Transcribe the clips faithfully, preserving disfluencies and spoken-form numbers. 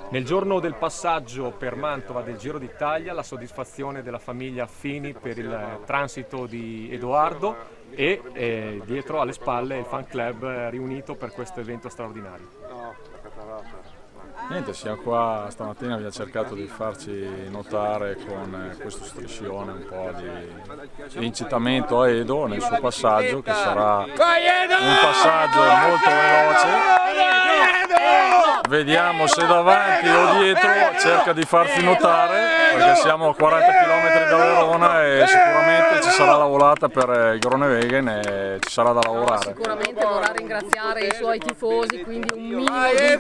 Nel giorno del passaggio per Mantova del Giro d'Italia, la soddisfazione della famiglia Fini per il transito di Edoardo e eh, dietro alle spalle il fan club riunito per questo evento straordinario. Niente, siamo qua stamattina, abbiamo cercato di farci notare con questo striscione un po' di incitamento a Edo nel suo passaggio, che sarà un passaggio molto veloce. Vediamo se davanti o dietro cerca di farsi notare, perché siamo a quaranta chilometri da Verona e sicuramente ci sarà la volata per il Groenewegen e ci sarà da lavorare. Sicuramente vorrà ringraziare i suoi tifosi, quindi un minimo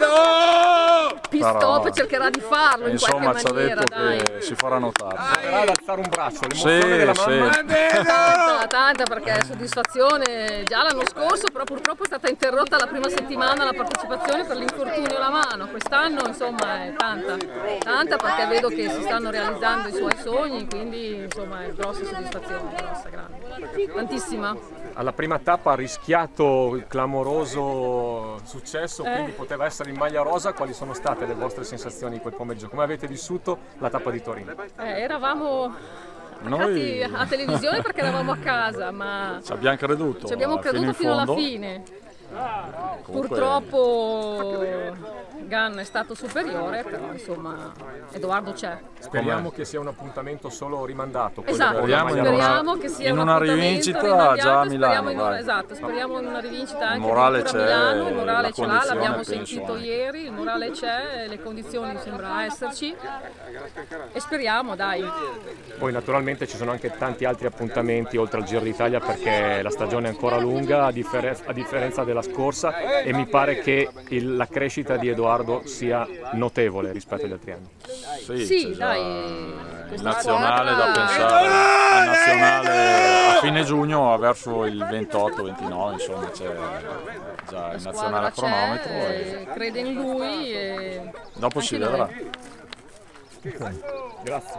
di pit stop Però, cercherà di farlo in insomma, qualche maniera. Ci ha detto dai. che si farà notare. Proverà ad alzare un braccio, l'emozione Sì, della mamma. sì. Tanta, tanta, perché soddisfazione già l'anno scorso, però purtroppo è stata interrotta la prima settimana la partecipazione per l'infortunio alla mano. Quest'anno insomma è tanta, tanta perché vedo che si stanno realizzando i suoi sogni, quindi insomma è grossa soddisfazione, grossa, grande, tantissima. Alla prima tappa ha rischiato il clamoroso successo, Eh. quindi poteva essere in maglia rosa. Quali sono state le vostre sensazioni di quel pomeriggio? Come avete vissuto la tappa di Torino? Eh, eravamo Noi a televisione perché eravamo a casa, ma ci abbiamo creduto, ci abbiamo fino creduto in fino alla fondo. fine. Comunque, Purtroppo Gann è stato superiore, però insomma Edoardo c'è. Speriamo che sia un appuntamento solo rimandato. quello Esatto, della Speriamo maglia in una- rosa. speriamo che sia in un una appuntamento rivincita rimandata, già a speriamo Milano, in una, vai. esatto, speriamo in una rivincita anche Il morale addirittura a c'è, Milano, il morale la ce l'ha, condizione l'abbiamo penso sentito anche. ieri, il morale c'è, le condizioni sembra esserci e speriamo, dai. Poi naturalmente ci sono anche tanti altri appuntamenti oltre al Giro d'Italia, perché la stagione è ancora lunga a, differ- a differenza della scorsa, e mi pare che il- la crescita di Edoardo sia notevole rispetto agli altri anni. Sì, Sì, c'è già dai, il questa nazionale da squadra- pensare, il nazionale a fine giugno verso il ventotto ventinove, insomma c'è già La il nazionale squadra a cronometro c'è, e crede in lui e dopo si anche noi. vedrà. Grazie.